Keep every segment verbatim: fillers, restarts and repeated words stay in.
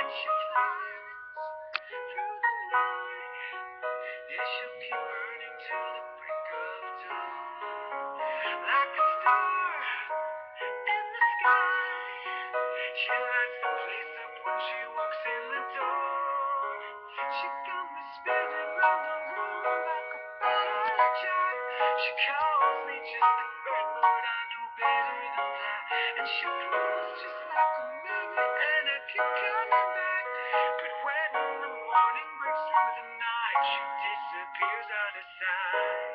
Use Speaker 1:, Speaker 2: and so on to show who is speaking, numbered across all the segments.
Speaker 1: and she flies through the night. Yeah, she'll keep burning till the break of dawn, like a star in the sky. She lights the place up when she walks in the door. She got me spinning round the room like a bottle of Jack. She calls me just a friend, but I know better than that. And she pulls just like a magnet, and I keep coming back. But when the morning breaks through the night, she disappears out of sight.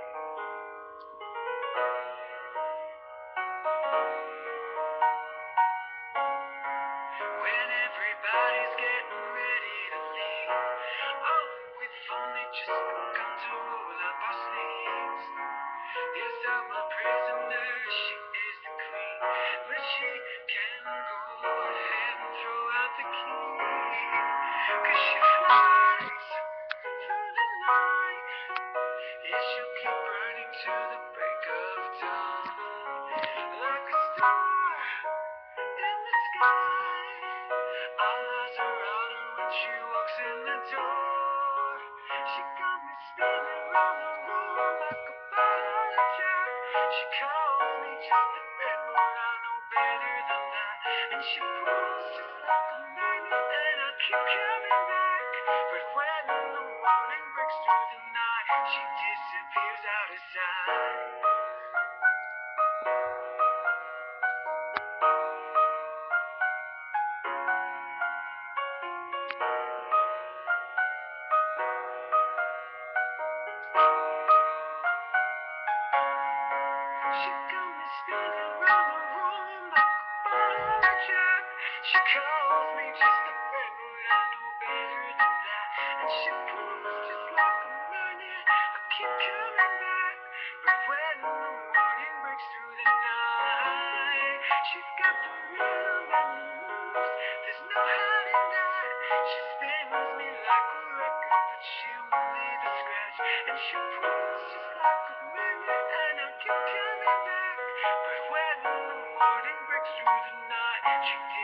Speaker 1: When everybody's getting ready to leave, oh, we've only just begun to roll up our sleeves. Yes, I'm a prisoner, she is the queen, but she can go ahead and throw out the key. 'Cause she flies through the night. Yes, she'll keep burning to the break of dawn, like a star in the sky. All eyes are on her when she walks in the door. She got me spinning round the room like a bottle of Jack. She calls me just a friend, but I know better than that. And she pulls just like a magnet, and I keep coming back. But when the morning breaks through the night, she disappears out of sight. She got me spinning round the room like a bottle of Jack. She calls me just a friend, but I know better than that. And she pulls just like a magnet, I keep coming back. But when the morning breaks through the night, she's got the rhythm and the moves, there's no hiding that. She spins me like a record, but she won't leave a scratch. And she pulls just like a magnet, and I keep coming back. But when the morning breaks through the night, she